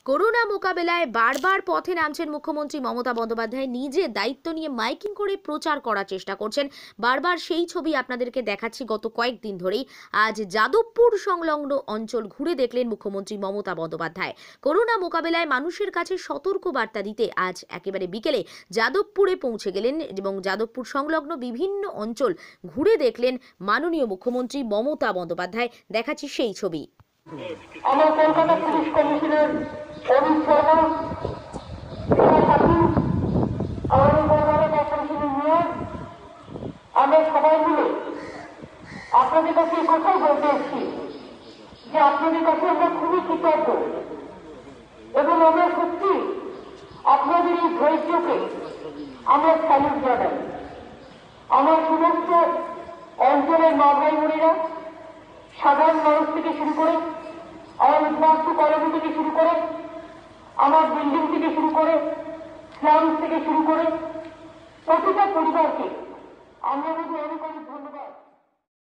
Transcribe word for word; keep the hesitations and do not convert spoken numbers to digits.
Corona মোকাবেলায় বারবার পথে নামছেন মুখ্যমন্ত্রী মমতা বন্দ্যোপাধ্যায়। নিজে দায়িত্ব নিয়ে মাইকিং করে প্রচার করার চেষ্টা করছেন। বারবার সেই ছবি আপনাদেরকে দেখাচ্ছি গত কয়েকদিন ধরেই। আজ যাদবপুর সংলগ্ন অঞ্চল ঘুরে দেখলেন মুখ্যমন্ত্রী মমতা বন্দ্যোপাধ্যায়। করোনা মোকাবেলায় মানুষের কাছে সতর্ক বার্তা দিতে আজ একেবারে বিকেলে যাদবপুরে পৌঁছে গেলেন এবং যাদবপুর সংলগ্ন বিভিন্ন অঞ্চল ঘুরে দেখলেন মাননীয় মুখ্যমন্ত্রী মমতা বন্দ্যোপাধ্যায়। দেখাচ্ছি সেই ছবি। আমার কলকাতা পুলিশ কমিশনের অমিত শর্মা, আমাদের কলকাতা কর্পোরেশনের মেয়র, আমরা সবাই মিলে আপনাদের কাছে কোথাও বলতে এসেছি যে আপনাদের কাছে আমরা খুবই কৃতজ্ঞ এবং আমরা সত্যি আপনাদের এই ধৈর্যকে আমরা স্যালুট জানাই। আমার সমস্ত অঞ্চলের মা ভাই বোনেরা, সাধারণ মানুষ থেকে শুরু করে, আমার উদ্বাস্তু কলোনি থেকে শুরু করে, আমার বিল্ডিং থেকে শুরু করে, স্লাম থেকে শুরু করে প্রতিটা পরিবারকে আমরা অনেক অনেক ধন্যবাদ।